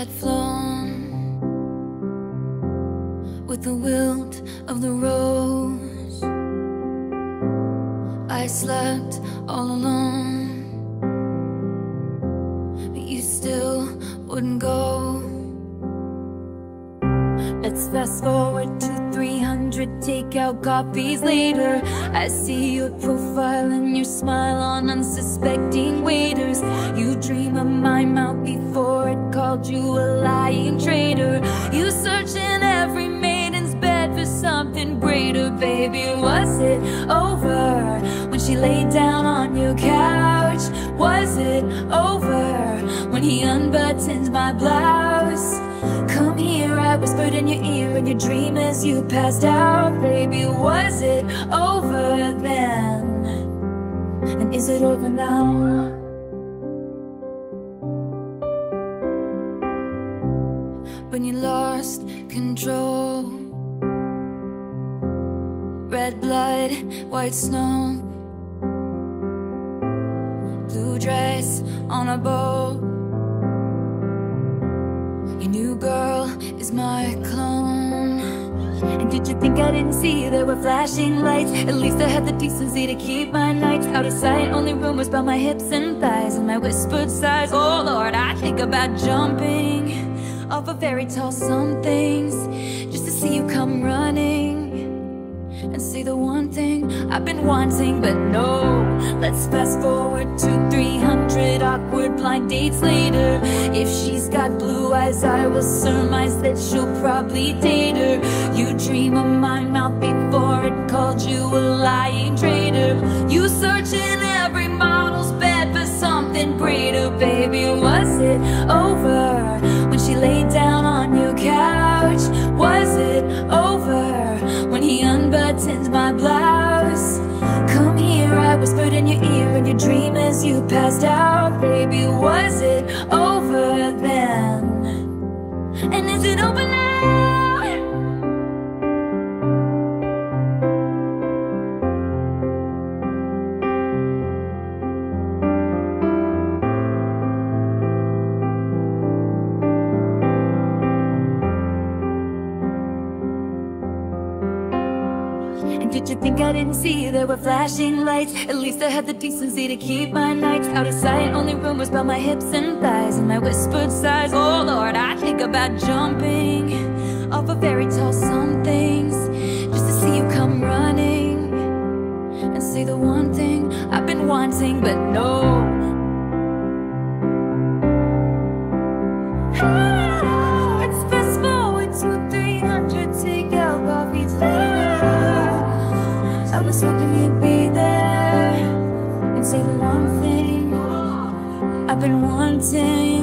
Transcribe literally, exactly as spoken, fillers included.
had flown with the wilt of the rose. I slept all alone, but you still wouldn't go. Let's fast forward to three hundred takeout coffees later. I see your profile and your smile on unsuspecting waiters. You dream of my mouth before it called you a lying traitor. You search in every maiden's bed for something greater. Baby, was it over when she laid down on your couch? Was it over when he unbuttoned my blouse? Come here, I whispered in your ear in your dream as you passed out. Baby, was it over then? And is it over now? When you lost control, red blood, white snow, blue dress on a boat. Your new girl is my clone. And did you think I didn't see there were flashing lights? At least I had the decency to keep my nights out of sight. Only rumors about my hips and thighs and my whispered sighs. Oh Lord, I think about jumping off a very tall somethings just to see you come running and say the one thing I've been wanting. But no, let's fast forward to three hundred awkward blind dates later. If she's got blue eyes, I will surmise that she'll probably date her. You dream of my mouth before it called you a lying traitor. You search in every model's bed for something greater. Baby, was it over when she laid down on your couch? Was it over when he unbuttoned my blouse? Come here, I whispered in your ear in your dream as you passed out. Baby, was it over then? And is it over now? Did you think I didn't see there were flashing lights? At least I had the decency to keep my nights out of sight. Only rumors about my hips and thighs and my whispered sighs. Oh Lord, I think about jumping off a very tall somethings just to see you come running and say the one thing I've been wanting. But no, let's fast forward to three hundred takeout coffees later. I was hoping you'd be there and say the one thing I've been wanting.